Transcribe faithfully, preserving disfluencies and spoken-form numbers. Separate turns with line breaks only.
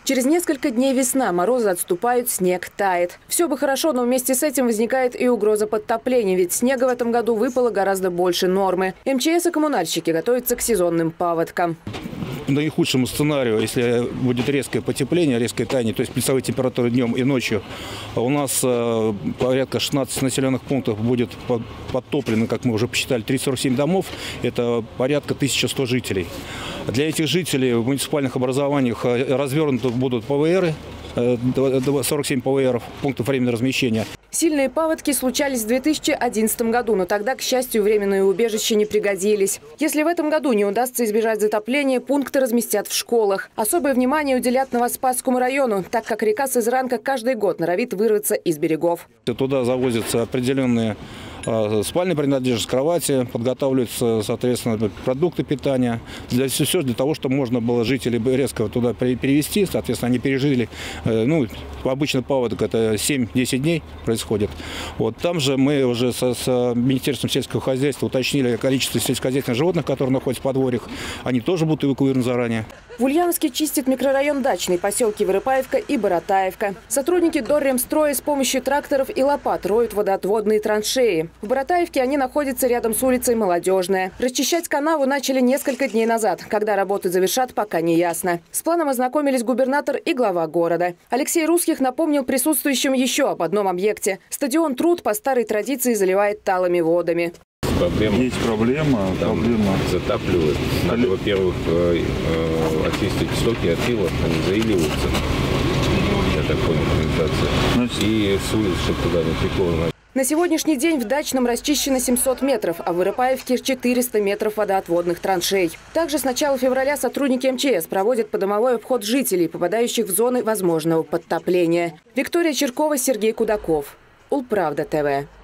Через несколько дней весна, морозы отступают, снег тает. Все бы хорошо, но вместе с этим возникает и угроза подтопления, ведь снега в этом году выпало гораздо больше нормы. эм че эс и коммунальщики готовятся к сезонным паводкам.
Наихудшему сценарию, если будет резкое потепление, резкое таяние, то есть плюсовые температуры днем и ночью, у нас э, порядка шестнадцати населенных пунктов будет подтоплено, как мы уже посчитали, триста сорок семь домов, это порядка тысяча сто жителей. Для этих жителей в муниципальных образованиях развернуты будут пэ вэ эры, сорок семь пэ вэ эров, пунктов временного размещения.
Сильные паводки случались в две тысячи одиннадцатом году, но тогда, к счастью, временные убежища не пригодились. Если в этом году не удастся избежать затопления, пункты разместят в школах. Особое внимание уделят Новоспасскому району, так как река Сызранка каждый год норовит вырваться из берегов.
Туда завозятся определенные спальные принадлежности, кровати, подготавливаются, соответственно, продукты питания. Для, все для того, чтобы можно было жителей резко туда перевести. Соответственно, они пережили, ну, обычно паводок это семь-десять дней происходит. Вот. Там же мы уже со, с Министерством сельского хозяйства уточнили количество сельскохозяйственных животных, которые находятся в подворьях. Они тоже будут эвакуированы заранее.
В Ульяновске чистит микрорайон Дачный, поселки Вырыпаевка и Боротаевка. Сотрудники Дорремстроя с помощью тракторов и лопат роют водоотводные траншеи. В Боротаевке они находятся рядом с улицей Молодежная. Расчищать канаву начали несколько дней назад. Когда работы завершат, пока не ясно. С планом ознакомились губернатор и глава города. Алексей Русских напомнил присутствующим еще об одном объекте. Стадион «Труд» по старой традиции заливает талыми водами.
Проблема.
Есть проблема.
Там
проблема.
затапливают. Надо, во-первых, очистить стоки от ила, они заиливаются. Я так понял, канализация. И с улиц, чтобы туда не текло.
На сегодняшний день в Дачном расчищено семьсот метров, а в Вырыпаевке четыреста метров водоотводных траншей. Также с начала февраля сотрудники эм че эс проводят подомовой обход жителей, попадающих в зоны возможного подтопления. Виктория Черкова, Сергей Кудаков. Улправда тэ вэ.